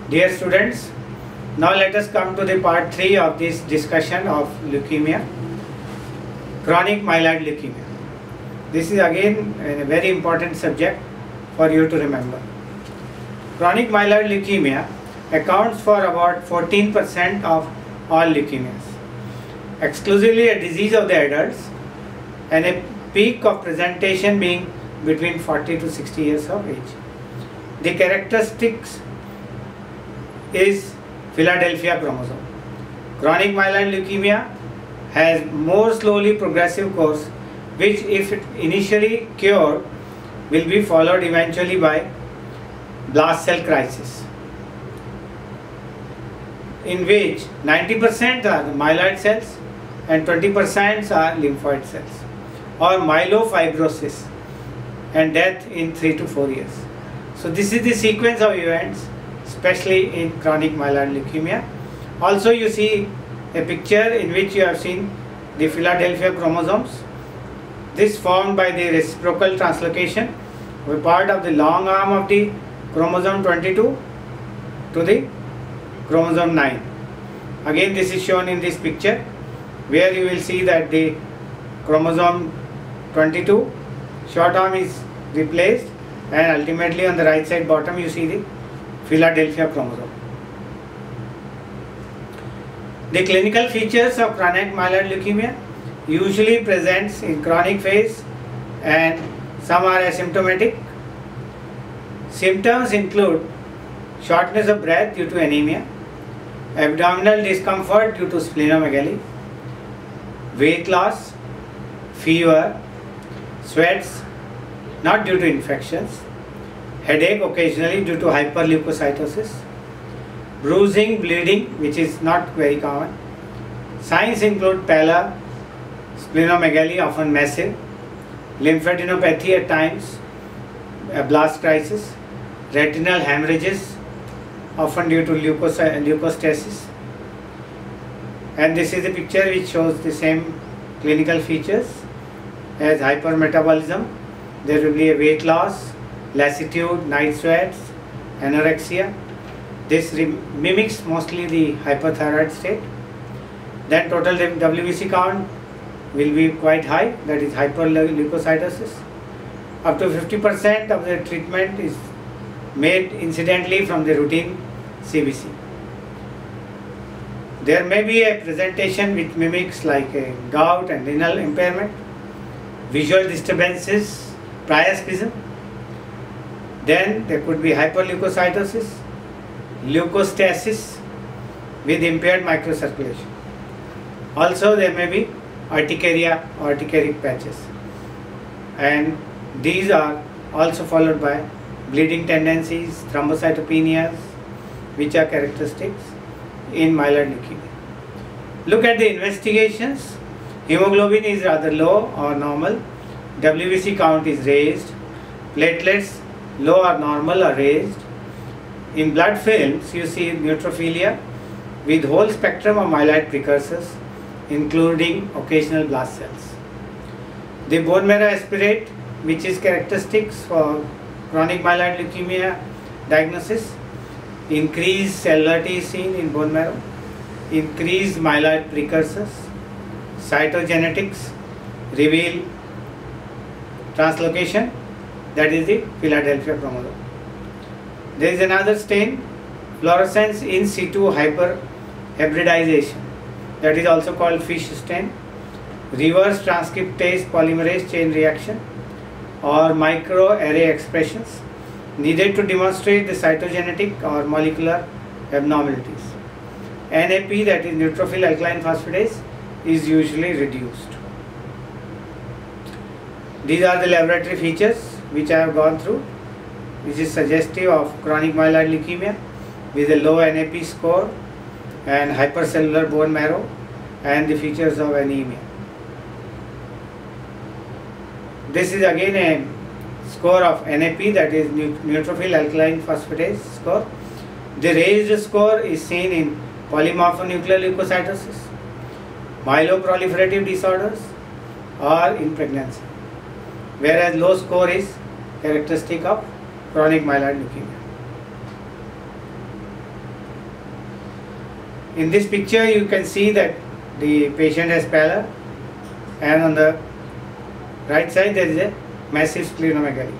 Dear students, now let us come to the part 3 of this discussion of leukemia, chronic myeloid leukemia. This is again a very important subject for you to remember. Chronic myeloid leukemia accounts for about 14% of all leukemias, exclusively a disease of the adults, and a peak of presentation being between 40 to 60 years of age. The characteristics is Philadelphia chromosome. Chronic myeloid leukemia has more slowly progressive course, which if initially cured will be followed eventually by blast cell crisis, in which 90% are myeloid cells and 20% are lymphoid cells, or myelofibrosis, and death in 3 to 4 years. So this is the sequence of events, especially in chronic myeloid leukemia. Also you see a picture in which you have seen the Philadelphia chromosomes. This formed by the reciprocal translocation of a part of the long arm of the chromosome 22 to the chromosome 9. Again this is shown in this picture, where you will see that the chromosome 22 short arm is replaced, and ultimately on the right side bottom you see the Philadelphia chromosome. The clinical features of chronic myeloid leukemia usually presents in chronic phase, and some are asymptomatic. Symptoms include shortness of breath due to anemia, abdominal discomfort due to splenomegaly, weight loss, fever, sweats not due to infections, headache occasionally due to hyperleukocytosis, bruising, bleeding, which is not very common. Signs include pallor, splenomegaly often massive, lymphadenopathy at times, a blast crisis, retinal hemorrhages often due to leukostasis. And this is the picture which shows the same clinical features as hypermetabolism. There will be a weight loss, lassitude, night sweats, anorexia. This mimics mostly the hyperthyroid state. Then total WBC count will be quite high, that is hyperleukocytosis. Up to 50% of the treatment is made incidentally from the routine CBC. There may be a presentation which mimics like a gout and renal impairment, visual disturbances, priapism. Then there could be hyperleukocytosis, leukostasis with impaired microcirculation. Also there may be urticaria or urticaric patches, and these are also followed by bleeding tendencies, thrombocytopenias, which are characteristics in myeloid leukemia. Look at the investigations. Hemoglobin is rather low or normal, WBC count is raised, platelets low or normal or raised. In blood films you see neutrophilia with whole spectrum of myeloid precursors, including occasional blast cells. The bone marrow aspirate, which is characteristics for chronic myeloid leukemia diagnosis, increased cellularity is seen in bone marrow, increased myeloid precursors, cytogenetics reveal translocation, that is the Philadelphia chromosome. There is another stain, fluorescence in situ hyperhybridization, that is also called fish stain, reverse transcriptase polymerase chain reaction, or microarray expressions needed to demonstrate the cytogenetic or molecular abnormalities. NAP, that is neutrophil alkaline phosphatase, is usually reduced. These are the laboratory features which I have gone through, which is suggestive of chronic myeloid leukemia with a low NAP score and hypercellular bone marrow and the features of anemia. This is again a score of NAP, that is neutrophil alkaline phosphatase score. The raised score is seen in polymorphonuclear leukocytosis, myeloproliferative disorders, or in pregnancy, whereas low score is characteristic of chronic myeloid leukemia. In this picture you can see that the patient has pallor, and on the right side there is a massive splenomegaly.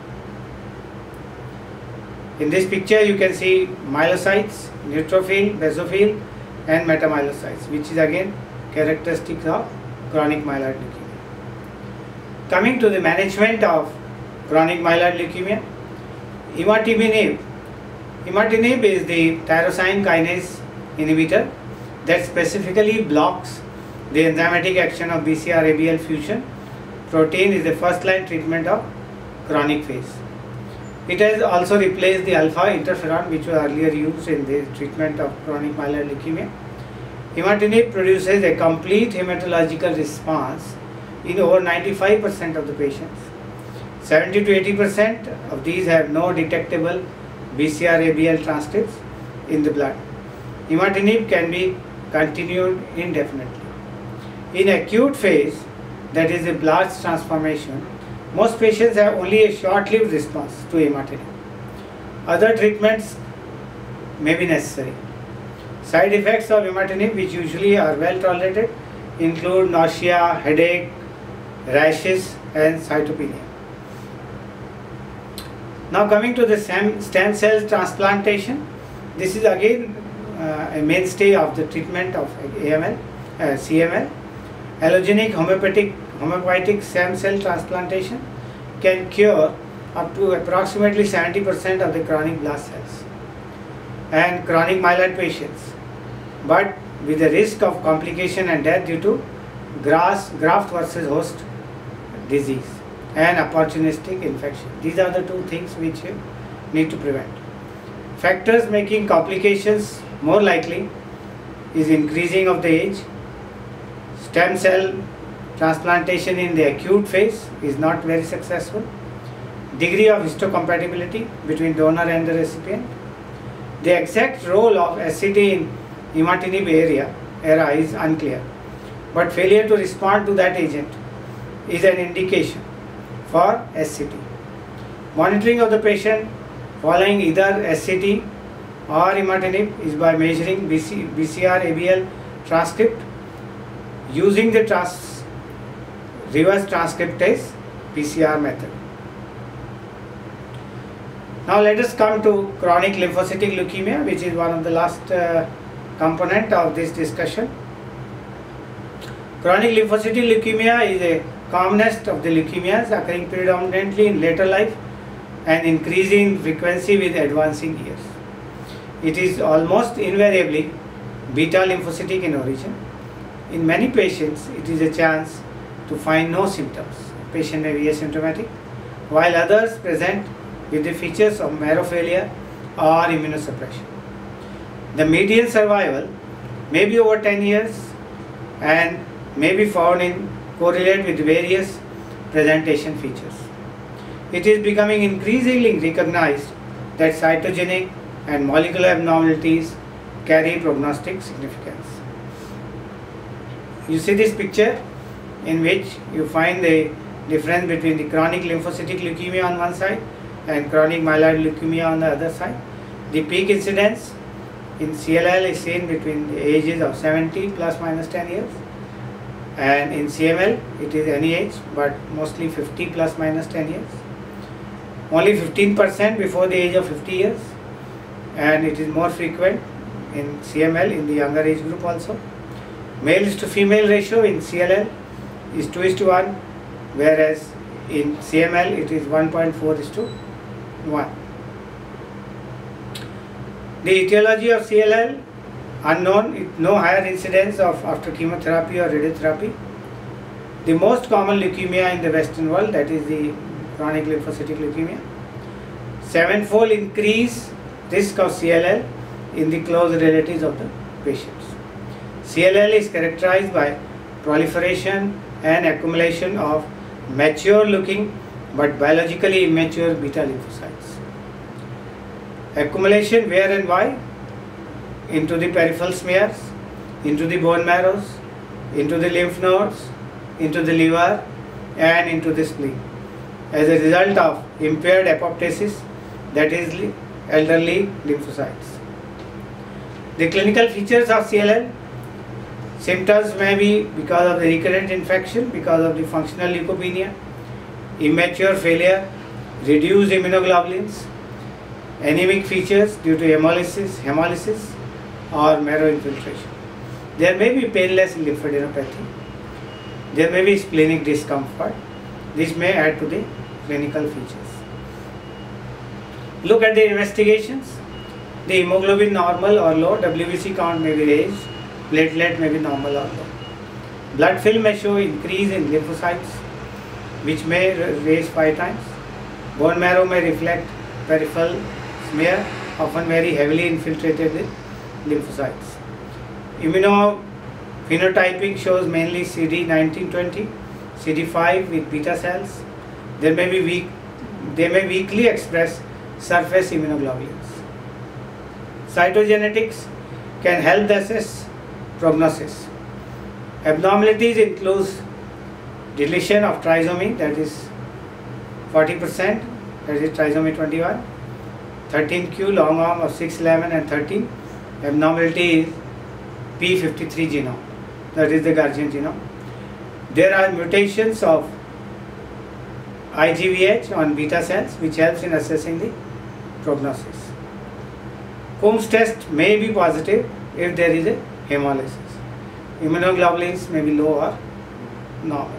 In this picture you can see myelocytes, neutrophil, basophil and metamyelocytes, which is again characteristics of chronic myeloid leukemia. Coming to the management of chronic myeloid leukemia, imatinib. Imatinib is the tyrosine kinase inhibitor that specifically blocks the enzymatic action of BCR-ABL fusion protein. Is the first line treatment of chronic phase. It has also replaced the alpha interferon, which was earlier used in the treatment of chronic myeloid leukemia. Imatinib produces a complete hematological response in over 95% of the patients. 70 to 80% of these have no detectable BCR-ABL transcripts in the blood. Imatinib can be continued indefinitely. In acute phase, that is a blast transformation, most patients have only a short-lived response to imatinib. Other treatments may be necessary. Side effects of imatinib, which usually are well tolerated, include nausea, headache, rashes and cytopenia. Now coming to the stem cell transplantation, this is again a mainstay of the treatment of CML. Allogenic homeopathic stem cell transplantation can cure up to approximately 70% of the chronic blast cells and chronic myeloid patients, but with the risk of complication and death due to graft versus host disease and opportunistic infection. These are the two things which you need to prevent. Factors making complications more likely is increasing of the age. Stem cell transplantation in the acute phase is not very successful. Degree of histocompatibility between donor and the recipient. The exact role of SCT in imatinib era is unclear, but failure to respond to that agent is an indication for SCT. Monitoring of the patient following either SCT or imatinib is by measuring BCR-ABL transcript using the reverse transcriptase PCR method. Now let us come to chronic lymphocytic leukemia, which is one of the last component of this discussion. Chronic lymphocytic leukemia is a commonest of the leukemias, occurring predominantly in later life and increasing in frequency with advancing years. It is almost invariably beta lymphocytic in origin. In many patients, it is a chance to find no symptoms. Patient may be asymptomatic, while others present with the features of marrow failure or immunosuppression. The median survival may be over 10 years and may be found in correlate with various presentation features. It is becoming increasingly recognized that cytogenic and molecular abnormalities carry prognostic significance. You see this picture in which you find the difference between the chronic lymphocytic leukemia on one side and chronic myeloid leukemia on the other side. The peak incidence in CLL is seen between the ages of 70 plus minus 10 years, and in CML it is any age but mostly 50 plus minus 10 years. Only 15% before the age of 50 years, and it is more frequent in CML in the younger age group also. Male to female ratio in CLL is 2:1, whereas in CML it is 1.4:1. The etiology of CLL unknown, no higher incidence of after chemotherapy or radiotherapy. The most common leukemia in the Western world, that is the chronic lymphocytic leukemia. 7-fold increase risk of CLL in the close relatives of the patients. CLL is characterized by proliferation and accumulation of mature looking but biologically immature beta lymphocytes. Accumulation where and why? Into the peripheral smears, into the bone marrows, into the lymph nodes, into the liver and into the spleen as a result of impaired apoptosis, that is elderly lymphocytes. The clinical features of CLL: symptoms may be because of the recurrent infection, because of the functional leukopenia, immature failure, reduced immunoglobulins, anemic features due to hemolysis or marrow infiltration. There may be painless lymphadenopathy. There may be splenic discomfort. This may add to the clinical features. Look at the investigations. The hemoglobin normal or low, WBC count may be raised, platelet may be normal or low. Blood film may show increase in lymphocytes, which may raise 5 times. Bone marrow may reflect peripheral smear, often very heavily infiltrated with lymphocytes. Immunophenotyping shows mainly CD1920, CD5 with beta cells. They may weakly express surface immunoglobulins. Cytogenetics can help assess prognosis. Abnormalities include deletion of trisomy, that is 40%, that is trisomy 21, 13q, long arm of 6, 11 and 13. Abnormality is P53 genome, that is the Guardian genome. There are mutations of IGVH on beta cells, which helps in assessing the prognosis. Coombs test may be positive if there is a hemolysis. Immunoglobulins may be low or normal.